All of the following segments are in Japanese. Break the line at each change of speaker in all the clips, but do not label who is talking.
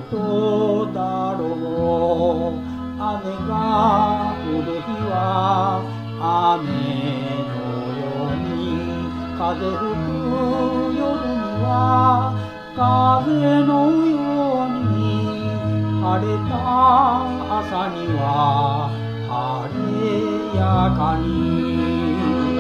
ことだろう。雨が降る日は雨のように、風吹く夜には風のように、晴れた朝には晴れやかに。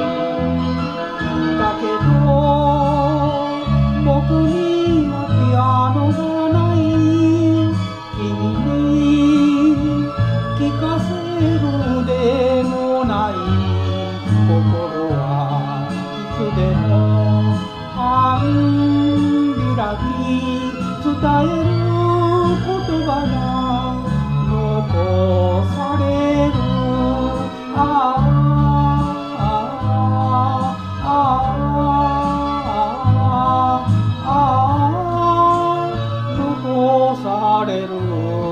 だけど僕にはピアノがない。君に聞かせるでもない。心はいつでも半開き、伝える言葉が残される。残される。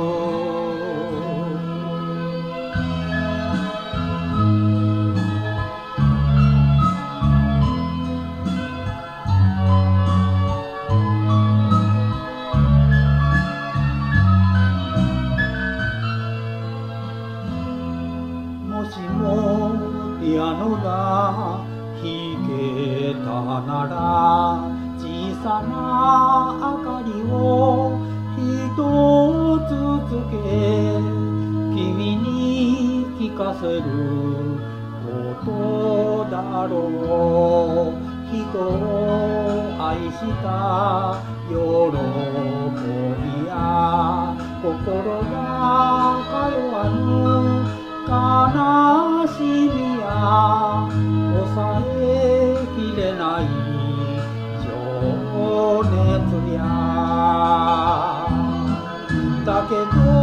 もしもピアノが弾けたなら、小さな明かりを一つつけ、君に聞かせることだろう。人を愛した喜びや、心が通わぬ悲しみや、抑えきれない情熱や。だけど